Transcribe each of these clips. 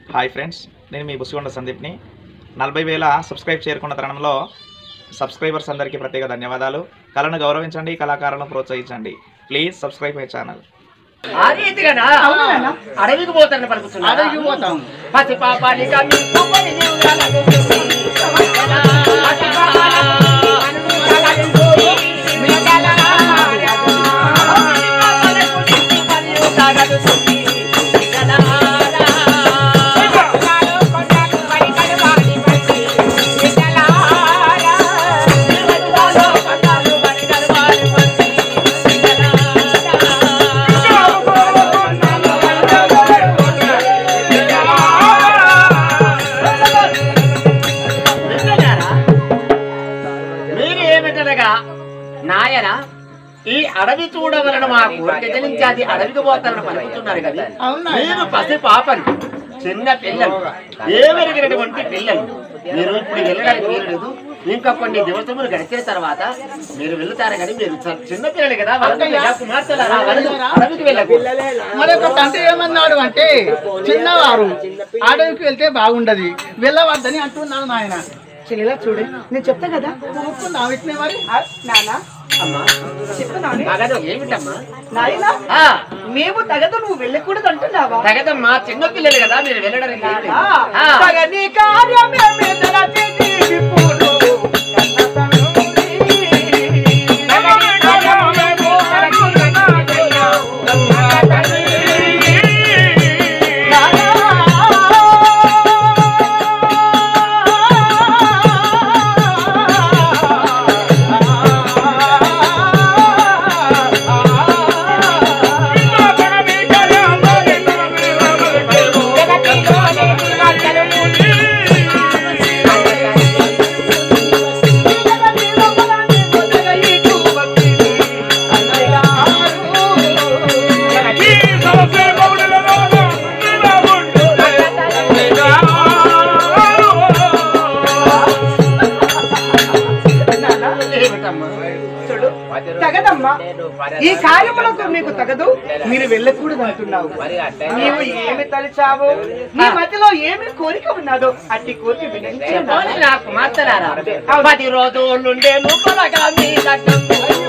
Hi friends, నేను మీ బుసిగొండ సందీప్ని. 40,000 subscribe చేరుకున్న తరుణంలో సబ్స్క్రైబర్స్ అందరికీ ప్రత్యేక ధన్యవాదాలు. కళను గౌరవించండి, కళాకారులను ప్రోత్సహించండి. Please subscribe my channel. అడవికి పోతాను పలుకుతున్నా. అడవికి పోతాం పసి పాపాలి నాయన ఈ అడవి చూడవలన మా కోరిక జనించి అది అడవికి పోతారని పలుకుతున్నారు కదా. మీరు పసి పాపలు, చిన్న పిల్లలు, ఏమెరిగినటువంటి పిల్లలు. మీరు ఇప్పుడు వెళ్ళడానికి వీలు లేదు. ఇంకా కొన్ని దివసములు గడిచిన తర్వాత మీరు వెళ్తారు. కానీ మీరు చిన్న పిల్లలు కదా, అడవికి వెళ్ళకు. మరొక తండ్రి ఏమన్నాడు అంటే, చిన్నవారు అడవికి వెళ్తే బాగుండదు, వెళ్ళవద్దని అంటున్నాను నాయన. ఇలా చూడు, నేను చెప్తా కదా. మరి నాన్న ఏమిటమ్మా నాయనా, మేము తగదు, నువ్వు వెళ్ళకూడదు అంటున్నావా? తగదమ్మా, చిన్న పిల్లలు కదా, మీరు వెళ్ళడానికి తగని కార్యమే తగదమ్మా, ఈ కార్యములకు మీకు తగదు, మీరు వెళ్ళకూడదు అంటున్నావు. నీవు ఏమి తలిచావో, నీ మధ్యలో ఏమి కోరిక ఉన్నదో అట్టి కోరిక వినండి. నాకు మాట్లాడారా 10 రోజులుండేను పలగా మీ లగ్నం.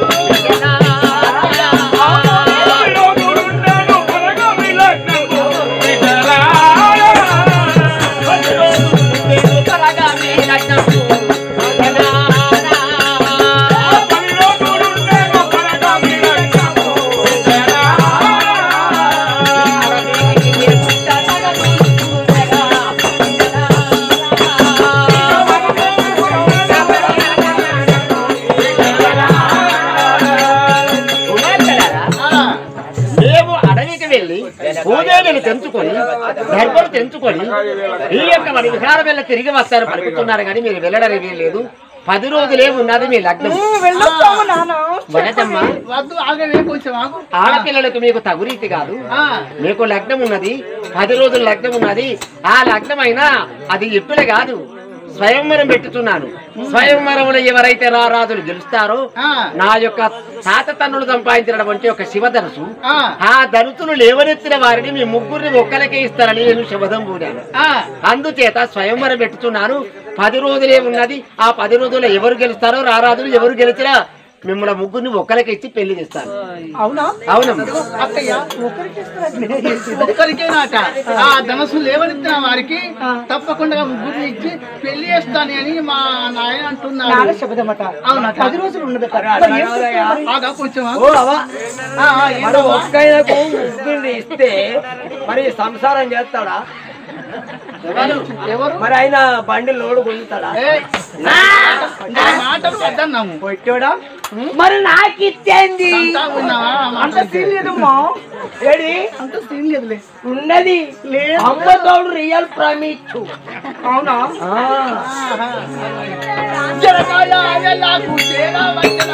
భూదేవిని తెంచుకొని, గర్భను తెంచుకొని ఈ యొక్క మరి విహారం వెళ్ళ తిరిగి వస్తారు పలుకుతున్నారు. కానీ మీరు వెళ్ళడానికి లేదు. 10 రోజులే ఉన్నది మీ లగ్నం. ఆడపిల్లలకు మీకు తగురీతి కాదు. మీకు లగ్నం ఉన్నది, 10 రోజుల లగ్నం ఉన్నది. ఆ లగ్నం అయినా అది ఎప్పుడే కాదు, స్వయంవరం పెట్టుతున్నాను. స్వయంవరంలో ఎవరైతే రారాజులు గెలుస్తారో, నా యొక్క తాత తన్నులు సంపాదించినటువంటి ఒక శివధనుసు, ఆ ధనుసులు లేవనెత్తిన వారిని మీ ముగ్గురిని ఒక్కలకే ఇస్తారని నేను శబదం పూడాను. అందుచేత స్వయంవరం పెట్టుతున్నాను. 10 రోజులే ఉన్నది. ఆ 10 రోజుల్లో ఎవరు గెలుస్తారో, రారాజులు ఎవరు గెలిచినా మిమ్మల్ని ముగ్గురిని ఒక్కరికి ఇచ్చి పెళ్లి చేస్తాను. అవునా? అవునమ్మా. ఒక్కరికేనాట ఆ ధనసు లేవనెత్తిన వారికి తప్పకుండా ముగ్గురిని ఇచ్చి పెళ్లి చేస్తాను అని మా నాయన అంటున్నాడు. శబ్దమట. అవునా? 10 రోజులు ఉన్నదట. కొంచెం ఒక్కైనకు ముగ్గురిని ఇస్తే మరి సంసారం చేస్తాడా? ఎవరు మరి ఆయన బండి లోడు కొలుతాడా? మాటలు వద్దన్నాము. కొట్టాడా? మరి నాకు ఇచ్చేంది అంత సీన్ లేదమ్మా. ఏడి అంత సీన్ లేదులే. ఉన్నది అమ్మతోడు రియల్ ప్రమిచ్చు. అవునా? జరగాయ నాకు చేరా వచ్చనా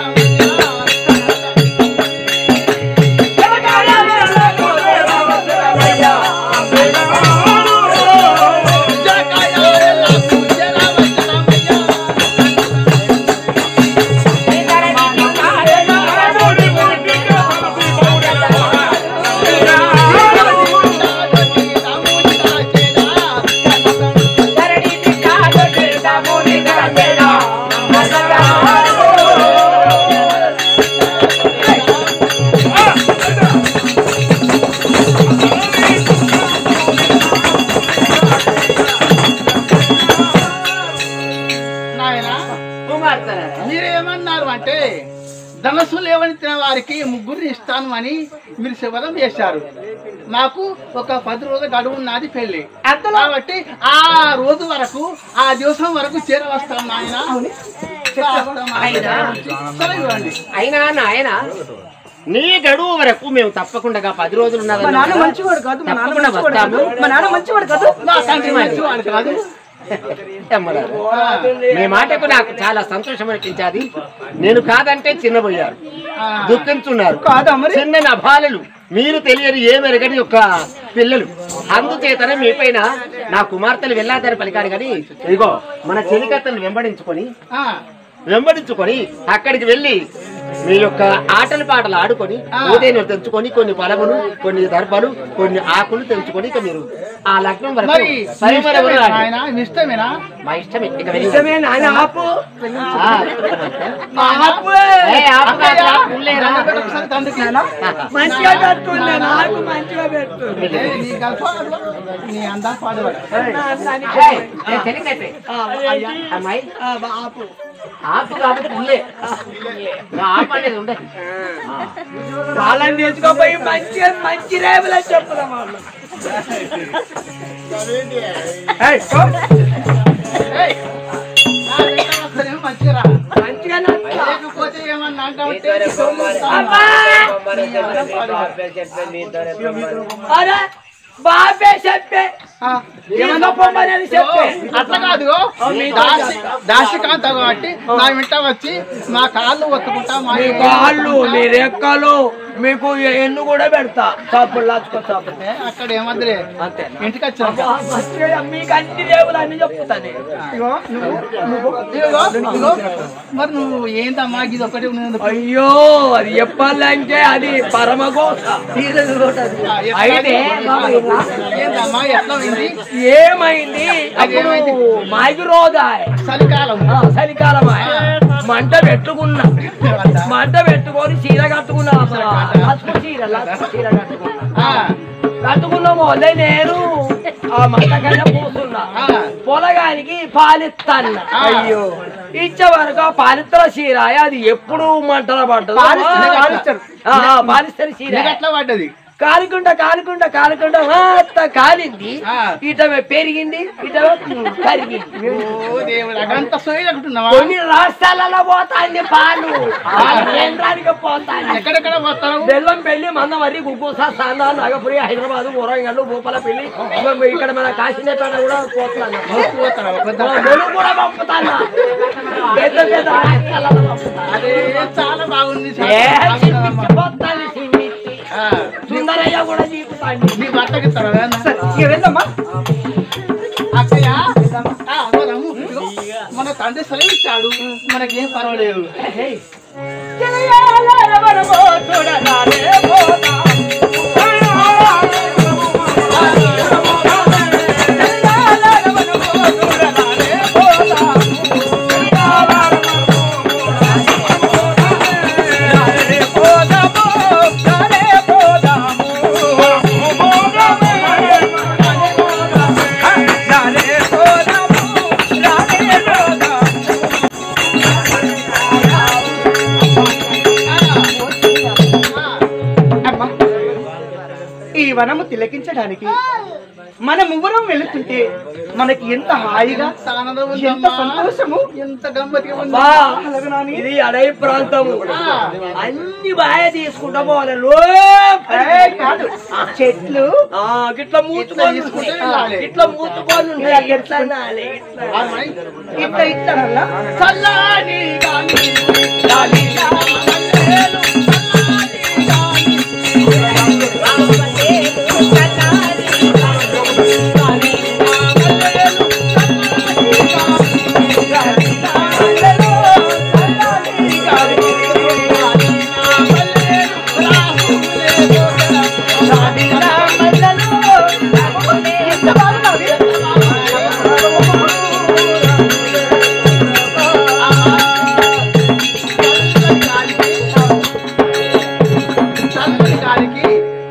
ఏమంటే ధనస్సు లేవనెత్తిన వారికి ముగ్గురిని ఇస్తాను అని మీరు శపథం చేశారు. మాకు ఒక 10 రోజుల గడువు ఉన్నది పెళ్లి. కాబట్టి ఆ రోజు వరకు ఆ దివసం వరకు చేరవస్తాం నాయన. అయినా నాయన నీ గడువు వరకు మేము తప్పకుండా 10 రోజులు ఉన్నది. మా నాన్న మంచివాడు కాదు, మా నాన్న తప్పకుండా మంచివాడు కాదు, వస్తాము. మా నాన్న మంచివాడు కాదు, నా తండ్రి మంచివాడు కాదు. అమ్మగారు, మీ మాటకు నాకు చాలా సంతోషం అనిపించాది. నేను కాదంటే చిన్నబోయారు, దుఃఖించున్నారు. చిన్న నా బాలలు, మీరు తెలియని ఏమెరగని ఒక పిల్లలు. అందుచేతనే మీ పైన నా కుమార్తెలు వెళ్ళాదని పలికారు. కానీ ఇదిగో మన చెలికత్తను వెంబడించుకొని అక్కడికి వెళ్ళి మీ యొక్క ఆటలు పాటలు ఆడుకొని ఉదయం తెంచుకొని కొన్ని పలములు, కొన్ని దర్భలు, కొన్ని ఆకులు తెంచుకొని ఇక మీరు ఆ లగ్నం వరకు ఇష్టమేనా? మా ఇష్టమే. ఇక నిజమే నాయన. ఆపు మంచిగా పెట్టుకున్నా, నాకు మంచిగా పెట్టు. నీ అందా పాడవాడు అమ్మాయి ఆపు ఆపు కాబట్టి పుల్లే ఆపు అనేది ఉండదు. వాళ్ళని తెచ్చుకోపోయి మంచిగా మంచి రేపులా చెప్పుదాం వాళ్ళు. మంచిగా మంచిగా లేకపోతే ఏమన్నా అంటే అరే బాబే చెప్పే అట్లా కాదు. దాసికాంత కాబట్టి నా వెంట వచ్చి మా కాళ్ళు ఒత్తుకుంటా, మా కాళ్ళు నీ రెక్కలు మీకు ఎన్ను కూడా పెడతా. చాపులు లాచుకో. అక్కడ ఏమద్దులే, అంతే. ఇంటికి వచ్చా మీకు అన్ని దేవులు అన్ని చెప్తాను. మరి నువ్వు ఏందమ్మా ఇది ఒకటి ఉన్నది? అయ్యో అది చెప్పాలంటే అది పరమగోస. అయితే ఏందమ్మా ఎట్లా అయింది? ఏమైంది? అప్పుడు మాకి రోజాయ్ చలికాలం. చలికాలం మంట పెట్టుకున్నా, మంట పెట్టుకొని చీర కట్టుకున్నా. చీర కట్టుకున్నాము. నేను ఆ మంటకైనా పూస్తున్నా. పొలగానికి పాలిస్తాను. అయ్యో ఇచ్చే వరకు పాలిత్తర చీర అది ఎప్పుడు మంటల పడ్డదు. పాలిస్తారు చీర ఎట్లా పడ్డది? కాలుకుంటా కాలింది. ఇట పెరిగింది, ఇట కరిగింది. కొన్ని రాష్ట్రాలలో పోతాంది పాలు, కేంద్రానికి పోతాంది. ఎక్కడెక్కడ పోతారు? బెల్లం పెళ్లి, మందం వరి, గుగ్గుసా, సాందా, నాగపురి, హైదరాబాద్, వరంగల్, భూపాల పెళ్లి, ఇక్కడ మన కాశీనేపేట కూడా పోతున్నాను. కూడా పంపుతాను. పెద్ద పెద్ద రాష్ట్రాలలో పంపుతాను. చాలా బాగుంది. సుందరయ్య కూడా జీపుతాండి. నీ భర్తకి వెళ్ళమ్మా. అక్కయ్య మన తండ్రి సెలవు ఇచ్చాడు, మనకేం పర్వాలేదు. ఈ వనము తిలకించడానికి మన ముగ్గురం వెళుతుంటే మనకి ఎంత హాయిగా, ఎంత సంతోషము, ఎంత గమ్మతిగా ఉంది. ఇది అడవి ప్రాంతము, అన్ని బాగా తీసుకుంటా పోవాలి. కాదు చెట్లు ఇట్లా మూసుకొని ఇట్లా మూసుకొని ఇట్లా ఇట్లా చల్లాని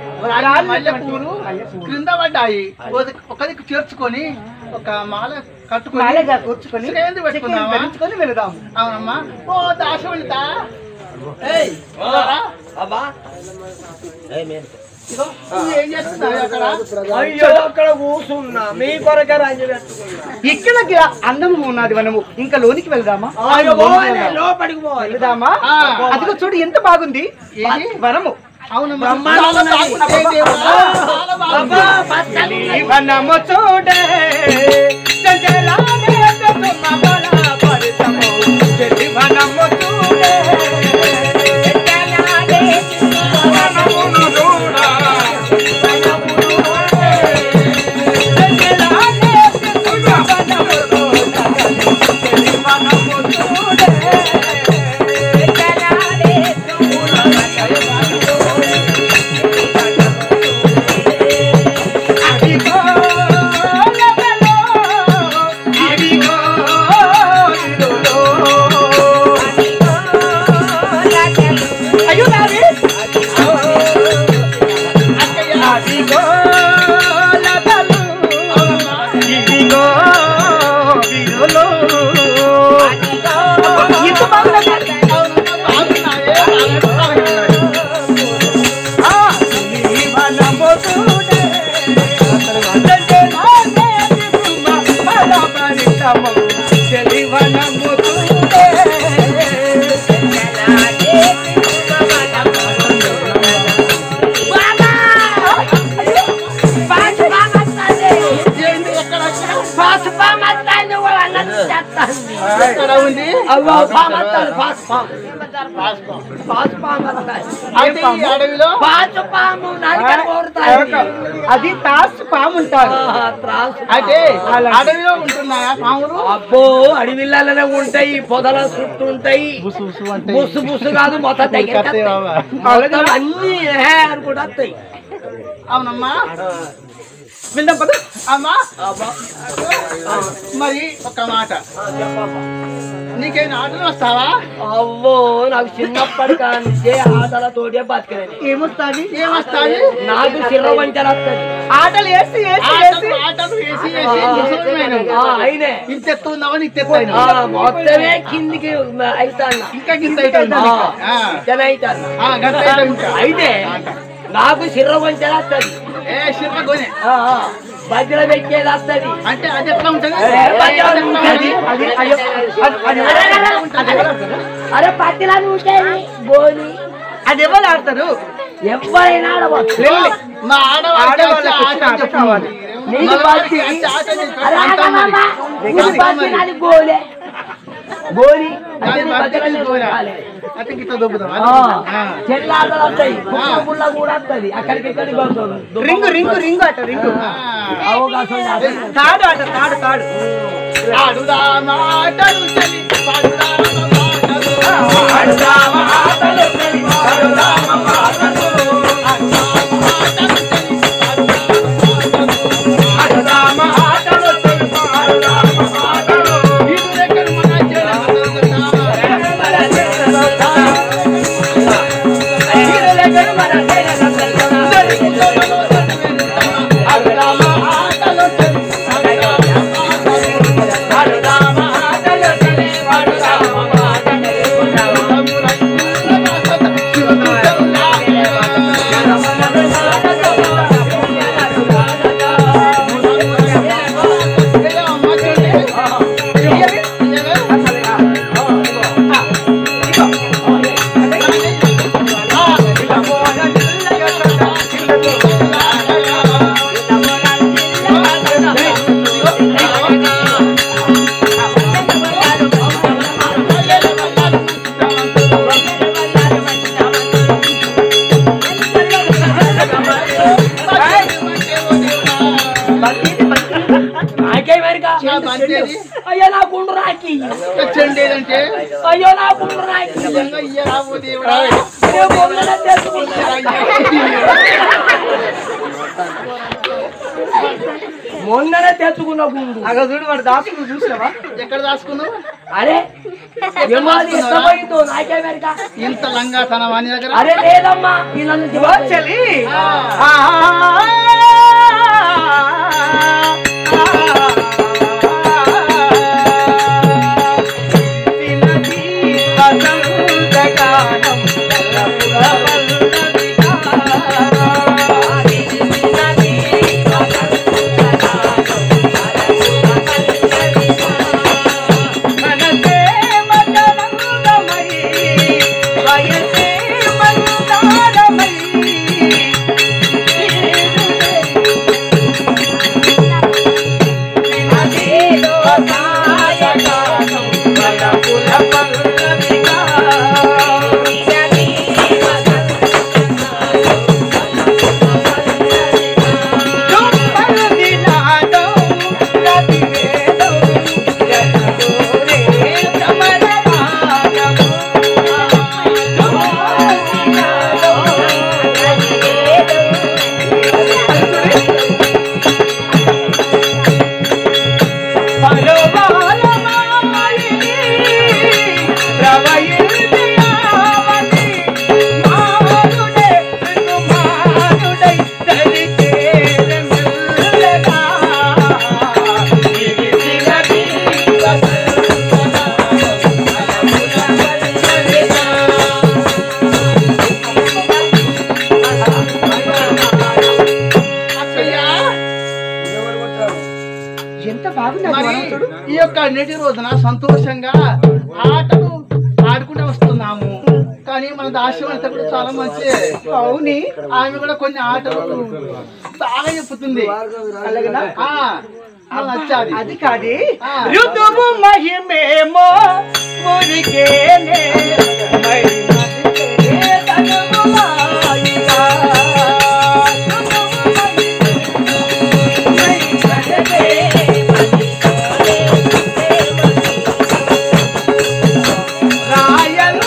మల్లెపూలు క్రింద పడ్డాయి. ఒక దిక్కు చేర్చుకొని ఒక మాల కట్టుకొని మాలగా కూర్చుకొని ఎందుకు పెట్టుకున్నావా? పెట్టుకొని వెళదాం. అవునమ్మా. ఓ దాశవనిత ఏయ్ రా. అబ్బా ఇదిగో, నువ్వు ఏం చేస్తున్నావు అక్కడ? అయ్యో అక్కడ కూర్చున్నా మీ కొరకే రంజు పెట్టుకున్నా. ఇక్కడ అందము ఉన్నది మనము ఇంకా లోనికి వెళ్దామా? అయ్యో పోవాలి, లోపలికి పోవాలి. వెళ్దామా? ఆ. అదిగో చూడు ఎంత బాగుంది ఏది? వనము. అవునమ్మా. బ్రహ్మాండంగా చాలా ఉన్నది. బాగుంది. ఏ దేవుడా? చాలా బాగుంది. అబ్బా పచ్చని ఈ వనము చూడే చంచలానే తుమ్మ బల పడితము. చెలి వనము చూడే చంచలానే వనమును చూడా. ఎక్కడ ఉంది? అవ్వ పామత్తాను పాస్పాం అయితే ఈ అడవిలో పాము నరకని కోరుతాయి. అది తాసు పాము ఉంటారు. అయితే అడవిలో ఉంటున్నాయా పాములు? అబ్బో అడవిళ్ళనే ఉంటాయి, పొదల చుట్టూ ఉంటాయి. బుస్సు బుస్సు కాదు మొత్తం దగ్గర అన్ని అనుకుంటా వస్తాయి. అవునమ్మా. విందాం పద. అమ్మా మరి ఒక మాట, నీకేనా ఆటలు వస్తావా? అవ్వో నాకు చిన్నప్పటి కానీ ఆటలతోటే బతికేది. ఏమొస్తాది? ఏమొస్తాయి? నాకు చిర్ర వంచన వస్తుంది. ఆటలు వేసి ఆటలు వేసి ముసలిమైనా అయినే ఇంత ఎత్తున్నావా? ఇంత ఎత్తాను మొత్తమే కిందికి అవుతాను. ఇంకా గింత అవుతుంది. అయితే నాకు చిర్ర వంచన వస్తుంది. ఏ శివ గోనె బజ్జల పెట్టేది వస్తుంది. అంటే అది ఎట్లా ఉంటుంది? అరే పట్టిలా ఉంటేది బోని అది ఎవరు ఆడతారు? ఎవరైనా ఆడవచ్చు. మా ఆడవాళ్ళకి ఆట కావాలి. నీకు బజ్జి అరే ఆగమ్మా, నీకు బజ్జి నాది గోలే గోలి చెల్లాటలు వస్తాయి, గుళ్ళ కూడా వస్తుంది. అక్కడికి ఇక్కడికి వస్తుంది. రింగు రింగు రింగు ఆట రింగు అవకాశం తాడు ఆట తాడు తాడు అయ్యో నా గుండు రాకి చెండేదంటే అయ్యో నా గుండు రాకి మొన్ననే తెచ్చుకున్న గుండు. అక్కడ చూడు వాడు దాసుకుని చూసావా? ఎక్కడ దాచుకున్నావు? అరే ఎత్తపోయిందో నాకేమేరికా ఇంత లంగా తన వాణి దగ్గర. అరే లేదమ్మా ఇలా చలి ఎంత బాగున్నది మరి వనవసుడు. ఈ యొక్క నేటి రోజున సంతోషంగా ఆటలు ఆడుకుంటూ వస్తున్నాము. కానీ మన దాస్యం అంతా కూడా చాలా మంచి. అవుని ఆమె కూడా కొన్ని ఆటలు బాగా చెప్పుతుంది. అలాగేనా? నచ్చాది అది కాదే ఆ. ఋతువు మహిమేమో మురికేనే మహిమతే తనుమాయిగా. రాయలు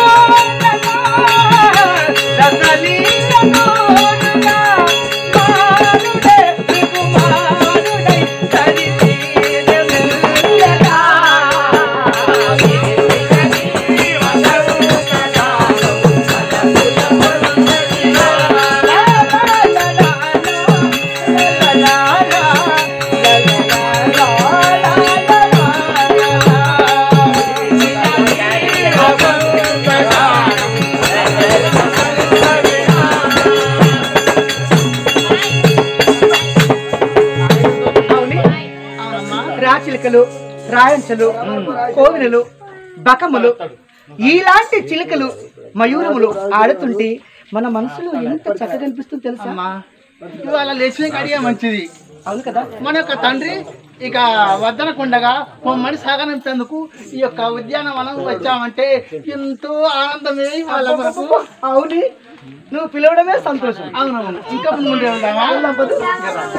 రాచిలుకలు, రాయంచలు, కోవినలు, బకములు ఇలాంటి చిలుకలు, మయూరములు ఆడుతుంటే మన మనసులో ఎంత చక్కగా అనిపిస్తుంది తెలుసా? అమ్మా ఇవాళ లేచిన కడిగా మంచిది. అవును కదా? మన యొక్క తండ్రి ఇక వద్దనకుండగా మమ్మల్ని సాగనంపేందుకు ఈ యొక్క ఉద్యానవనం వచ్చామంటే ఎంతో ఆనందమే వాళ్ళ మనకు. అవుని నువ్వు పిలవడమే సంతోషం. అవునవును. ఇంకా ముందు వెళ్దామా?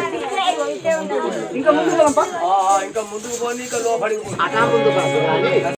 ఇంకా ముందు ఇంకా ముందుకు పోనీ ఇంకా లోపలికి పో.